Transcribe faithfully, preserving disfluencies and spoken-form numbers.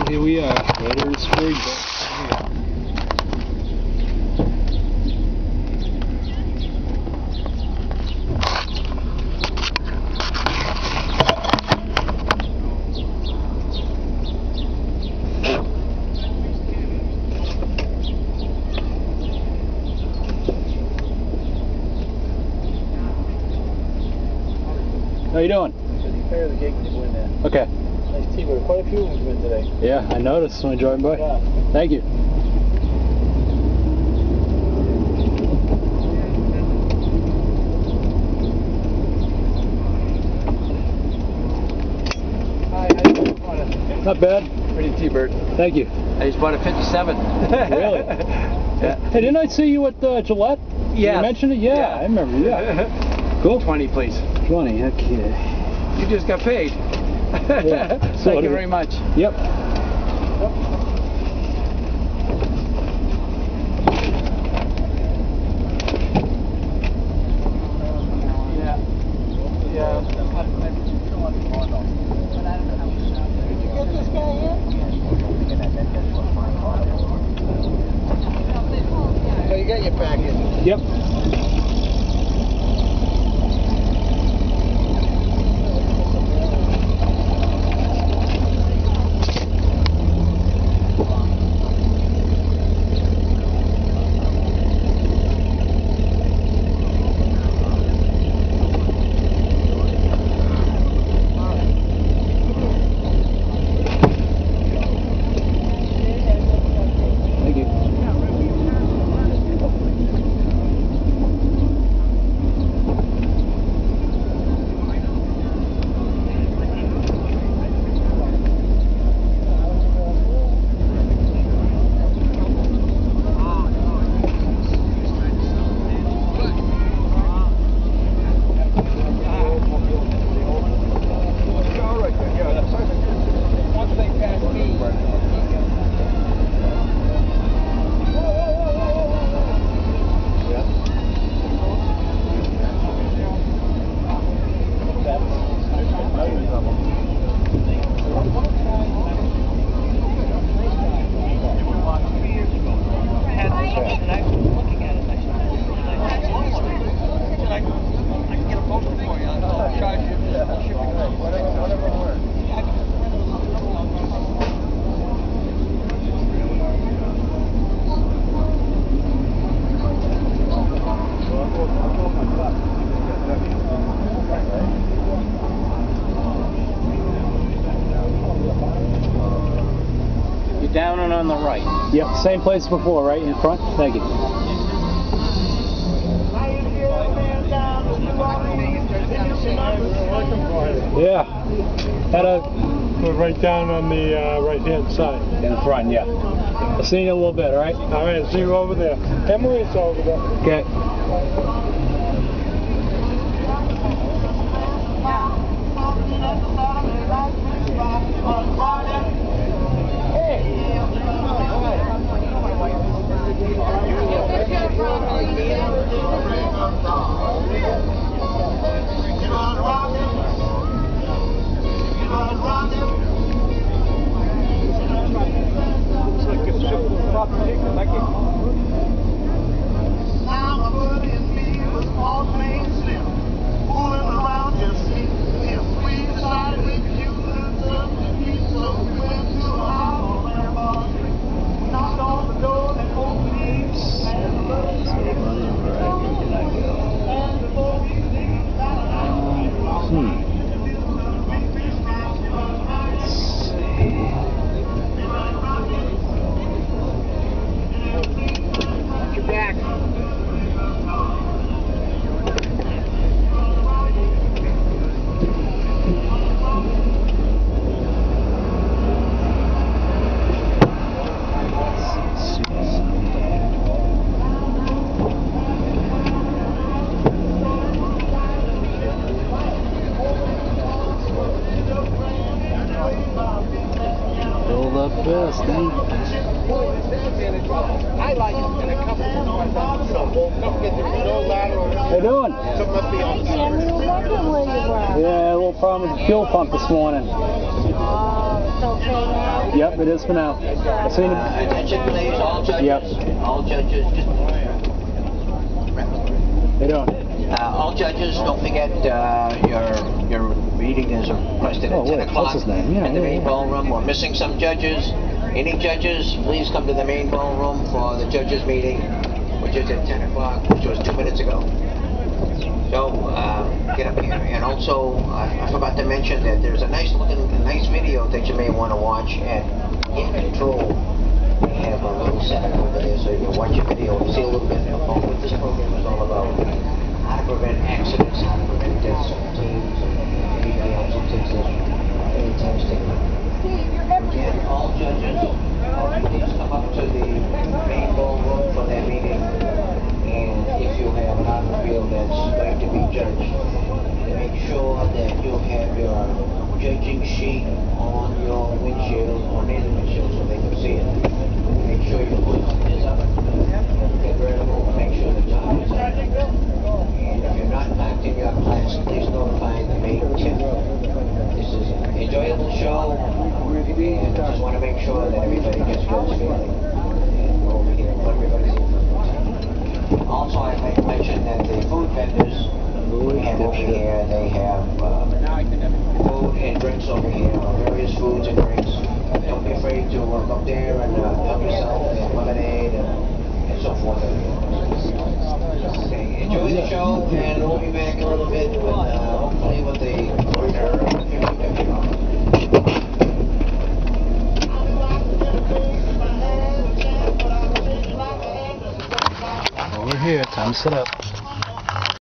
Here we are, later in spring. How you doing? Prepare the gate to go in there. Okay. Nice tea, but quite a few of them have been today. Yeah, I noticed when I drove by. Yeah. Thank you. Hi, how you doing? Not bad. Pretty T-bird. Thank you. I just bought a fifty-seven. Really? Yeah. Hey, didn't I see you at uh, Gillette? Yeah. You mentioned it? Yeah, Yeah. I remember. Yeah. Cool. twenty, please. twenty, okay. You just got paid. Yeah. So Thank you very much. Yep. Yeah. Yeah. Did you get this guy in? So you got your package? Yep. Down and on the right. Yep, same place before, right in front. Thank you. Yeah. Had a Go right down on the uh, right hand side. in the front, yeah. I'll see you in a little bit, all right? All right, see you over there. Emily's over there. Okay. Build up best, eh? I like it in a couple of months. Don't forget there's no lateral. How you doing? So it must be on the Yeah, we were wondering where you were. Yeah, a little problem with the fuel pump this morning. Oh, it's okay now? Yep, it is for now. I've seen Uh, it. attention please, all judges. Yep. All judges. Just, They don't. uh, all judges, don't forget uh, your your meeting is requested Oh, at ten wait, o'clock what's his name? Yeah, in the yeah, main yeah. ballroom. We're missing some judges. Any judges, please come to the main ballroom for the judges meeting, which is at ten o'clock, which was two minutes ago. So, uh, get up here. And also, uh, I forgot to mention that there's a nice looking, a nice video that you may want to watch at In Control. They have a little setup over there, so you can watch a video and see a little bit about what this program is all about. How to prevent accidents, how to prevent deaths from teams, and anybody else who takes this fantastic. Again, all judges, please come up to the main ballroom for their meeting. And if you have an automobile that's going to be judged, make sure that you have your judging sheet on your windshield or near the windshield so they can see it. Make sure your hood is up, get vertical, make sure the top is up. And if you're not packed in your class, please notify the main tip. This is an enjoyable show, and I just want to make sure that everybody gets good feeling. And go over here and put everybody's information. Also, I'd like to mention that the food vendors we have over here, they have uh, food and drinks over here, various foods and drinks. Don't be afraid to uh, go up there and uh, help yourself. They have lemonade and, and so forth. Okay, enjoy the show, and we'll be back in a little bit with uh, hopefully with the Over here, time to set up.